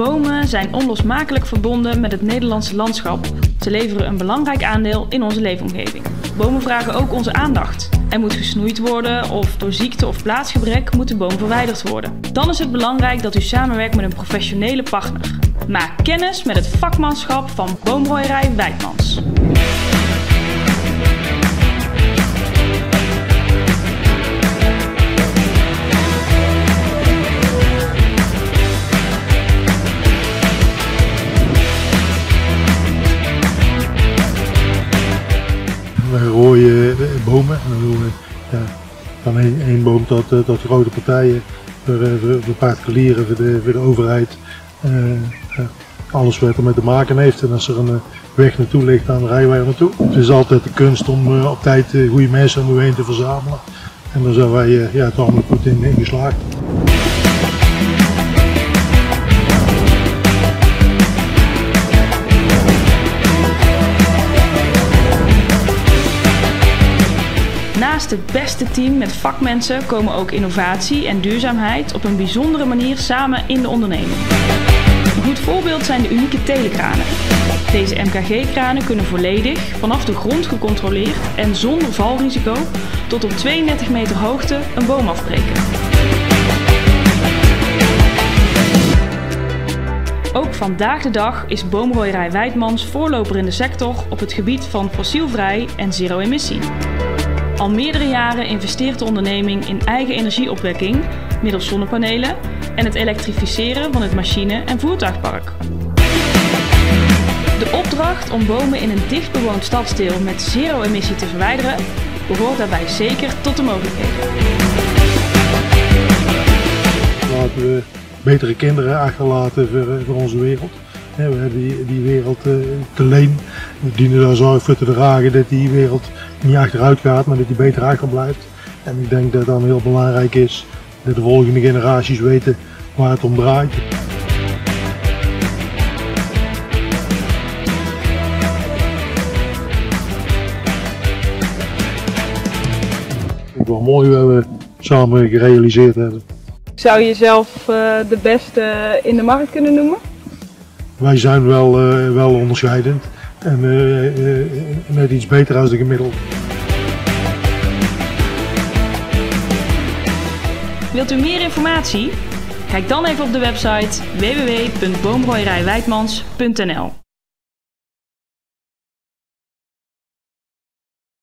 Bomen zijn onlosmakelijk verbonden met het Nederlandse landschap. Ze leveren een belangrijk aandeel in onze leefomgeving. Bomen vragen ook onze aandacht. Er moet gesnoeid worden of door ziekte of plaatsgebrek moet de boom verwijderd worden. Dan is het belangrijk dat u samenwerkt met een professionele partner. Maak kennis met het vakmanschap van Boomrooierij Wijtmans. We rooien bomen en dan doen we van één boom tot grote partijen voor particulieren, voor de overheid. Alles wat er mee te maken heeft en als er een weg naartoe ligt, dan rijden wij er naartoe. Het is altijd de kunst om op tijd goede mensen om u heen te verzamelen en daar zijn wij toch allemaal goed in geslaagd. Naast het beste team met vakmensen komen ook innovatie en duurzaamheid op een bijzondere manier samen in de onderneming. Een goed voorbeeld zijn de unieke telekranen. Deze MKG-kranen kunnen volledig vanaf de grond gecontroleerd en zonder valrisico tot op 32 meter hoogte een boom afbreken. Ook vandaag de dag is Boomrooierij Wijtmans voorloper in de sector op het gebied van fossielvrij en zero-emissie. Al meerdere jaren investeert de onderneming in eigen energieopwekking middels zonnepanelen en het elektrificeren van het machine- en voertuigpark. De opdracht om bomen in een dichtbewoond stadsdeel met zero-emissie te verwijderen behoort daarbij zeker tot de mogelijkheden. Laten we betere kinderen achterlaten voor onze wereld. We hebben die wereld te leen. We dienen daar zorg voor te dragen dat die wereld niet achteruit gaat, maar dat die beter achterblijft. En ik denk dat het dan heel belangrijk is dat de volgende generaties weten waar het om draait. Het is wel mooi wat we samen gerealiseerd hebben. Zou je jezelf de beste in de markt kunnen noemen? Wij zijn wel onderscheidend en net iets beter als de gemiddelde. Wilt u meer informatie? Kijk dan even op de website www.boomrooierijwijtmans.nl.